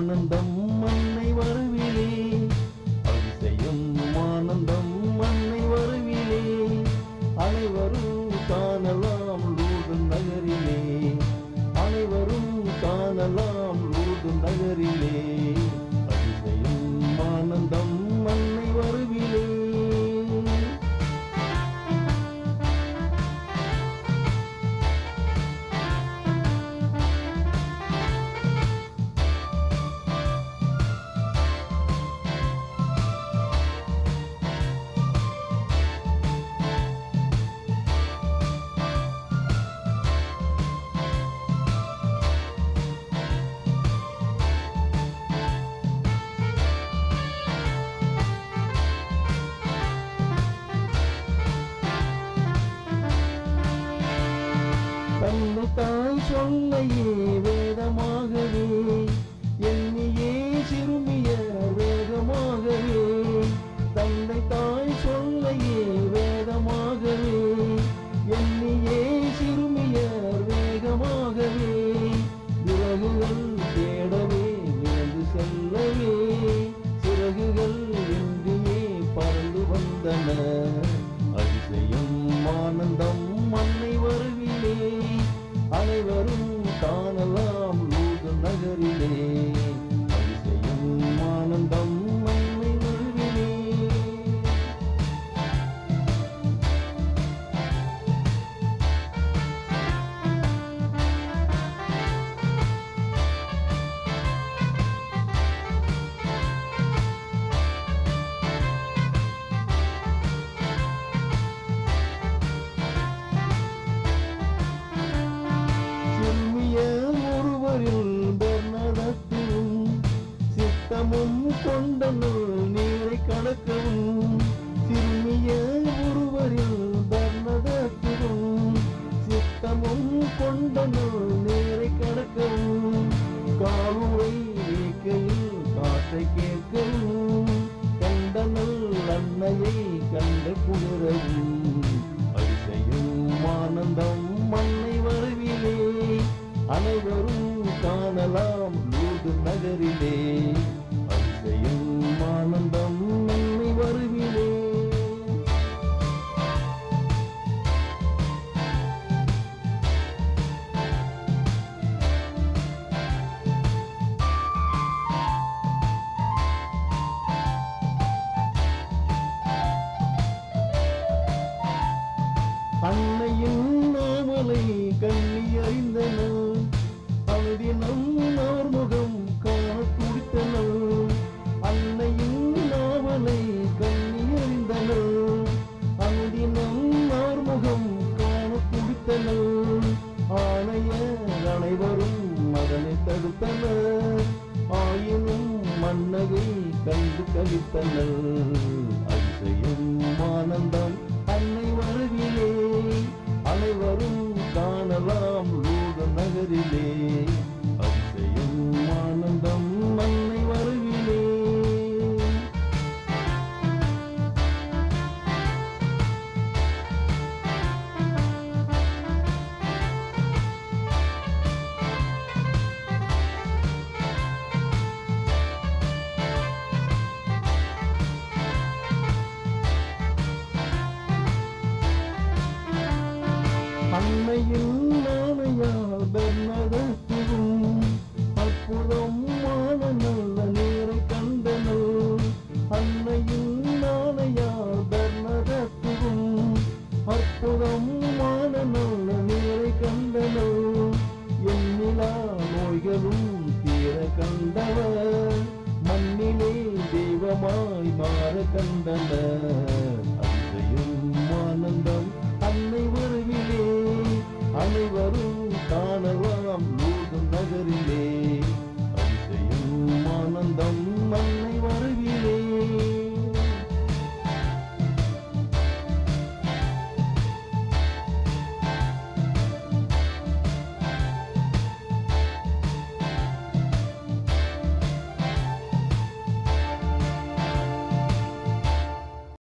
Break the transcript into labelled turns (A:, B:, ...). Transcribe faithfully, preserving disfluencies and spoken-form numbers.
A: ஆனந்தம் அன்னை வரவிலே, அதிசயம் ஆனந்தம் அன்னை வரவிலே, அனைவரும் காணலாம் லூது நகரிலே, அனைவரும் காணலாம் லூது நகரிலே, அதிசயம் ஆனந்தம் அன்னை வரவிலே. தன்னை தாய் சொல்லையே வேதமாகவே, எண்ணியே சிறுமியர் வேகமாகவே, தன்னை தாய் சொல்லையே வேதமாகவே, எண்ணியே சிறுமியர் வேகமாகவே, விறகுகள் தேடவே விரைந்து செல்லவே, சிறகுகள் இன்றியே பறந்து வந்தன, அதிசயம் ஆனந்தம் அன்னை வரவிலே, அனைவரும் காணலாம் லூது நகரிலே, அதிசயம் ஆனந்தம் அன்னை வரவிலே. பெர்னதத்தும் சித்தமும் கொண்டனுள் நீரை கடக்கவும், சிறுமிய ஒருவரில் பெர்னதத்தும் சித்தமும் கொண்டனுள் நீரை கடக்கவும், காலுரை வேக்கையில் காற்றை கேட்கவும், கண்டனல் அன்னையை கண்டு குளிரவும், அதிசயம் ஆனந்தம் அன்னை வரவிலே, அனைவரும் காணலாம் லூது நகரிலே, அதிசயம் ஆனந்தம் அன்னை வரவிலே. அன்னையின் நாமலை கண்ணி அறிந்தனர், அனுதினம் அவர் முகம் காண துடித்தனர், அன்னையின் நாமலை கண்ணி அறிந்தனர், அனுதினம் அவர் முகம் காண துடித்தனர், ஆணையர் அனைவரும் மகனை தடுத்தனர், ஆயினும் மன்னகை கண்டு கழித்தனர், அதிசயம் ஆனந்தம் அன்னை வரவிலே, அனைவரும் காணலாம் லூது நகரிலே, அதிசயம் ஆனந்தம் அன்னை வரவிலே. அன்னையின் நாணையால் பெர்னதத்தும் அற்புதம் ஆன நல்ல நீரை கண்டனர், அன்னையின் நாணையால் பெர்னதத்தும் அற்புதம் ஆன நல்ல நீரை கண்டனர், எண்ணிலா நோய்களும் தீர கண்டவர், மண்ணிலே தெய்வமாய் மாற கண்டனர், அதிசயம் ஆனந்தம் அன்னை வரவிலே, அனைவரும் காணலாம் லூது நகரிலே,